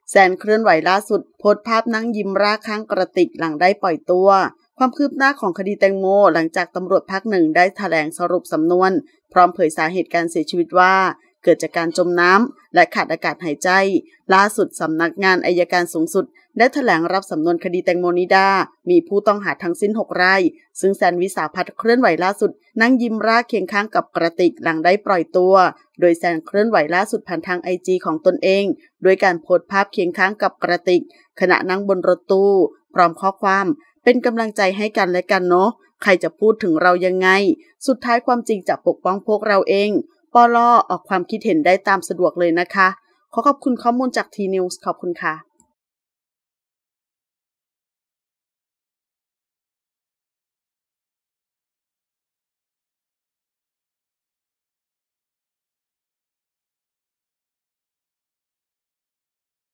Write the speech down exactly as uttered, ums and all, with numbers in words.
แซนเคลื่อนไหวล่าสุดโพสต์ภาพนั่งยิ้มร่าข้างกระติกหลังได้ปล่อยตัวความคืบหน้าของคดีแตงโมหลังจากตำรวจภาคหนึ่งได้แถลงสรุปสำนวนพร้อมเผยสาเหตุการเสียชีวิตว่าเกิดจากการจมน้ำและขาดอากาศหายใจล่าสุดสำนักงานอัยการสูงสุดได้แถลงรับสำนวนคดีแตงโมนิดามีผู้ต้องหาทั้งสิ้นหกรายซึ่งแซนวิสาภัทรเคลื่อนไหวล่าสุดนั่งยิ้มร่าเคียงข้างกับกระติกหลังได้ปล่อยตัวโดยแซนเคลื่อนไหวล่าสุดผ่านทาง ไอ จี ของตนเองโดยการโพสต์ภาพเคียงข้างกับกระติกขณะนั่งบนรถตู้พร้อมข้อความเป็นกำลังใจให้กันและกันเนาะใครจะพูดถึงเรายังไงสุดท้ายความจริงจะปกป้องพวกเราเองปลออกความคิดเห็นได้ตามสะดวกเลยนะคะขอขอบคุณข้อมูลจาก ที นิวส์ ขอบคุณค่ะ